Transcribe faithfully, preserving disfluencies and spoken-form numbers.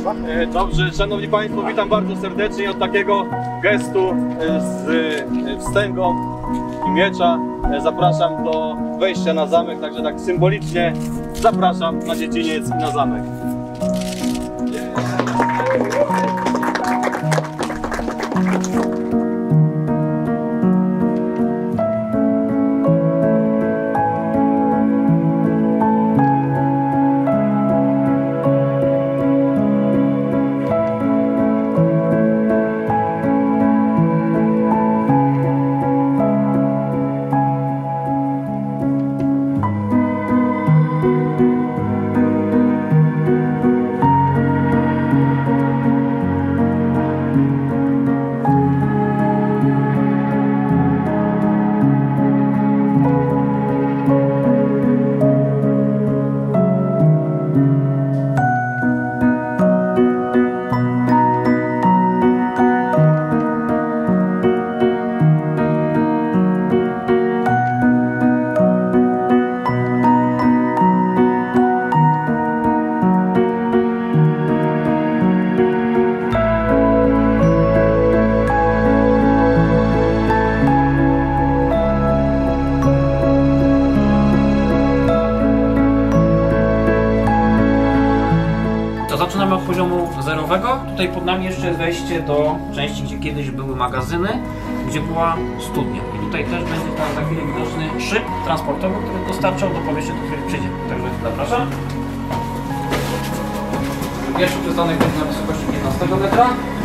Dobrze, szanowni państwo, witam bardzo serdecznie. Od takiego gestu z wstęgą i miecza zapraszam do wejścia na zamek, także tak symbolicznie zapraszam na dziedziniec i na zamek. Zaczynamy od poziomu zerowego. Tutaj pod nami jeszcze jest wejście do części, gdzie kiedyś były magazyny, gdzie była studnia. I tutaj też będzie tam za chwilę widoczny szyb transportowy, który dostarczał do powierzchni, do której przyjdzie. Także zapraszam. Pierwszy przystanek będzie na wysokości piętnastego metra.